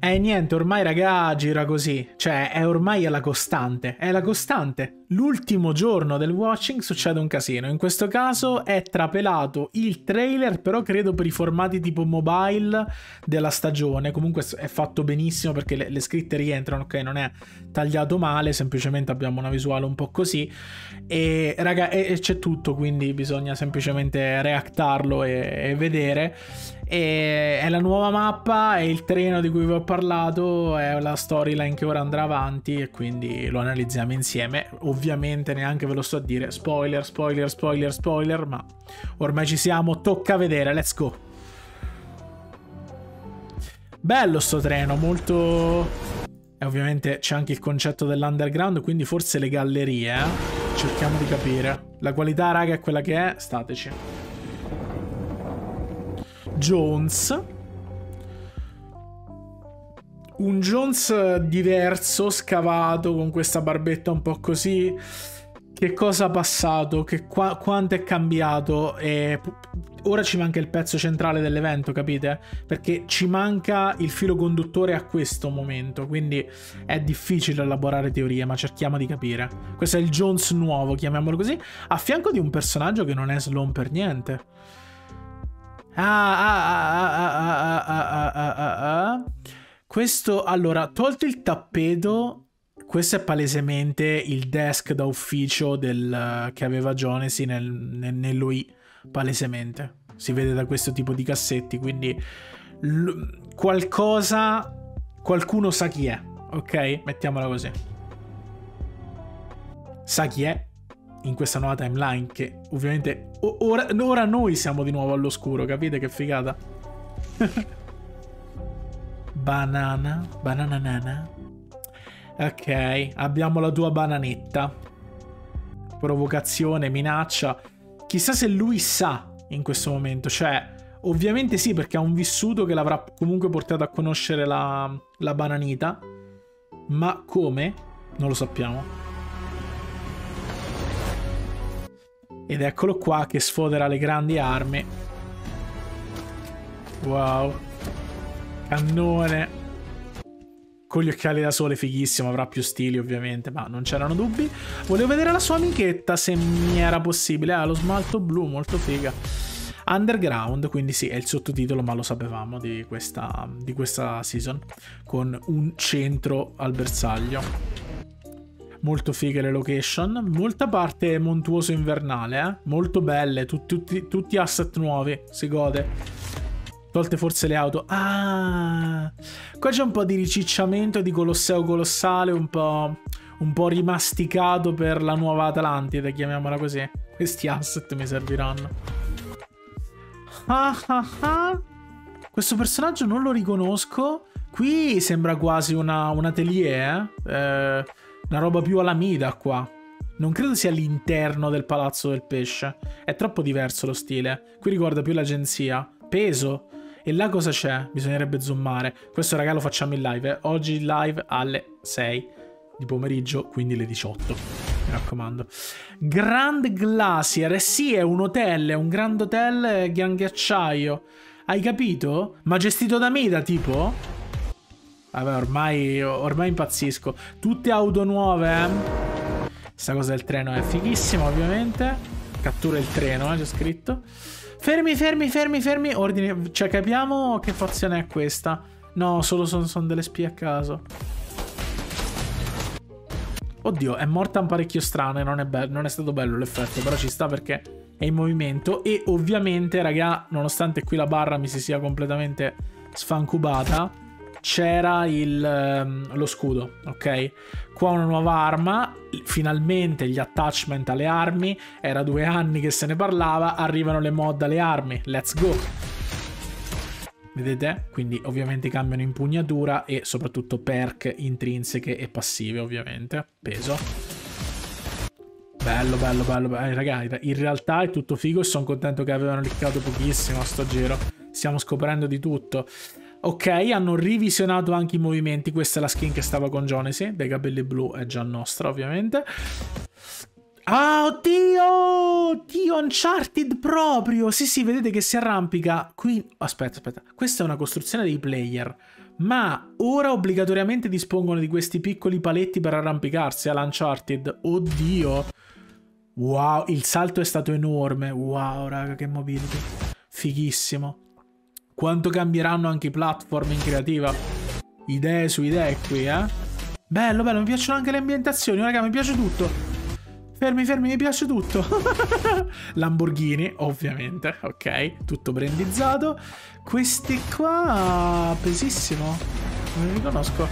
Niente, ormai raga gira così, cioè è ormai la costante, è la costante. L'ultimo giorno del watching succede un casino, in questo caso è trapelato il trailer, però credo per i formati tipo mobile della stagione, comunque è fatto benissimo perché le scritte rientrano, ok, non è tagliato male, semplicemente abbiamo una visuale un po' così e raga c'è tutto, quindi bisogna semplicemente reactarlo e vedere. E è la nuova mappa, è il treno di cui vi ho parlato, è la storyline che ora andrà avanti e quindi lo analizziamo insieme. Ovviamente neanche ve lo sto a dire, spoiler, spoiler, spoiler, spoiler, ma ormai ci siamo, tocca vedere, let's go. Bello sto treno, molto... E ovviamente c'è anche il concetto dell'underground, quindi forse le gallerie, cerchiamo di capire. La qualità raga è quella che è, stateci. Jones, un Jones diverso, scavato, con questa barbetta un po' così. Che cosa ha passato? Quanto è cambiato? E ora ci manca il pezzo centrale dell'evento, capite? Perché ci manca il filo conduttore a questo momento, quindi è difficile elaborare teorie, ma cerchiamo di capire. Questo è il Jones nuovo, chiamiamolo così, a fianco di un personaggio che non è Sloan per niente. Questo, allora, tolto il tappeto, questo è palesemente il desk da ufficio che aveva Jonesy nell'OI, palesemente. Si vede da questo tipo di cassetti, quindi qualcuno sa chi è, ok? Mettiamola così. Sa chi è in questa nuova timeline, che ovviamente ora noi siamo di nuovo all'oscuro, capite che figata? Banana. Ok, abbiamo la tua bananetta. Provocazione, minaccia. Chissà se lui sa in questo momento, cioè ovviamente sì, perché ha un vissuto che l'avrà comunque portato a conoscere la bananita, ma come? Non lo sappiamo. Ed eccolo qua che sfodera le grandi armi. Wow. Cannone. Con gli occhiali da sole, fighissimo. Avrà più stili ovviamente, ma non c'erano dubbi. Volevo vedere la sua amichetta, se mi era possibile. Ah, lo smalto blu, molto figa. Underground, quindi sì, è il sottotitolo, ma lo sapevamo di questa season. Con un centro al bersaglio. Molto fighe le location, molta parte montuoso invernale, molto belle, tutti asset nuovi, si gode. Tolte forse le auto. Ah, qua c'è un po' di ricicciamento di Colosseo Colossale, un po' rimasticato per la nuova Atlantide, chiamiamola così. Questi asset mi serviranno. Questo personaggio non lo riconosco. Qui sembra quasi un atelier, una roba più Alameda qua. Non credo sia all'interno del Palazzo del Pesce. È troppo diverso lo stile. Qui ricorda più l'agenzia. Peso. E là cosa c'è? Bisognerebbe zoomare. Questo raga lo facciamo in live. Oggi in live alle 6 di pomeriggio, quindi le 18. Mi raccomando. Grand Glacier. Sì, è un hotel. È un grand hotel ghiacciaio. Hai capito? Ma gestito da Mida, tipo? Vabbè, ormai impazzisco. Tutte auto nuove, Questa cosa del treno è fighissima, ovviamente. Cattura il treno, c'è scritto. Fermi. Ordine. Cioè, capiamo che fazione è questa. No, solo sono delle spie a caso. Oddio, è morta un parecchio strana e non è stato bello l'effetto, però ci sta perché è in movimento. E ovviamente, raga, nonostante qui la barra mi si sia completamente sfancubata, c'era lo scudo, ok? Qua una nuova arma, finalmente gli attachment alle armi, era 2 anni che se ne parlava, arrivano le mod alle armi, let's go! Vedete? Quindi ovviamente cambiano impugnatura e soprattutto perk intrinseche e passive, ovviamente. Peso. Bello. Raga, in realtà è tutto figo e sono contento che avevano liccato pochissimo a sto giro. Stiamo scoprendo di tutto. Ok, hanno revisionato anche i movimenti. Questa è la skin che stava con Jonesy, dei capelli blu, è già nostra ovviamente. Ah, oddio! Dio, Uncharted proprio! Sì, vedete che si arrampica. Qui, aspetta. Questa è una costruzione dei player. Ma ora obbligatoriamente dispongono di questi piccoli paletti per arrampicarsi all'Uncharted. Oddio. Wow, il salto è stato enorme. Wow, raga, che mobility. Fighissimo. Quanto cambieranno anche i platform in creativa. Idee su idee qui, eh. Bello, bello, mi piacciono anche le ambientazioni, raga, mi piace tutto. Fermi, fermi, mi piace tutto. Lamborghini, ovviamente, ok. Tutto brandizzato. Questi qua, pesissimo. Non li riconosco.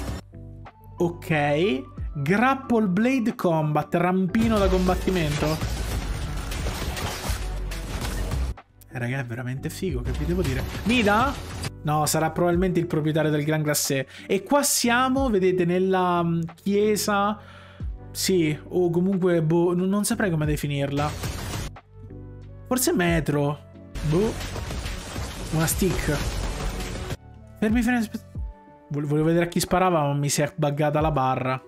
Ok. Grapple Blade Combat, rampino da combattimento. Raga, è veramente figo, che vi devo dire. Mida? No, sarà probabilmente il proprietario del Gran Glacé. E qua siamo, vedete, nella chiesa... Sì, o comunque, boh, non saprei come definirla. Forse metro. Boh. Una stick. Fermi, fermi. Volevo vedere a chi sparava, ma mi si è buggata la barra.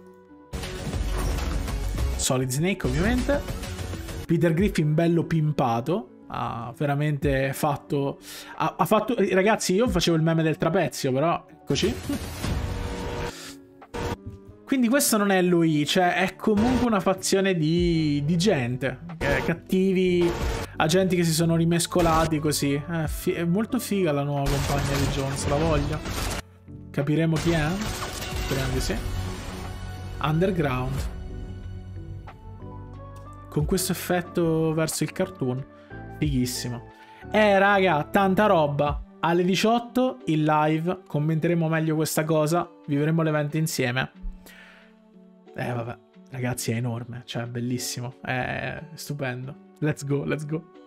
Solid Snake, ovviamente. Peter Griffin bello pimpato. Ha veramente fatto... Ha fatto... Ragazzi, io facevo il meme del trapezio, però... Eccoci. Quindi questo non è lui, cioè è comunque una fazione di gente, cattivi, agenti che si sono rimescolati così. È molto figa la nuova compagna di Jones, la voglio. Capiremo chi è? Speriamo di sì. Underground. Con questo effetto verso il cartoon. Fighissimo. Raga, tanta roba. Alle 18 in live commenteremo meglio questa cosa, vivremo l'evento insieme. Vabbè, ragazzi, è enorme, cioè, è bellissimo, è stupendo. Let's go, let's go.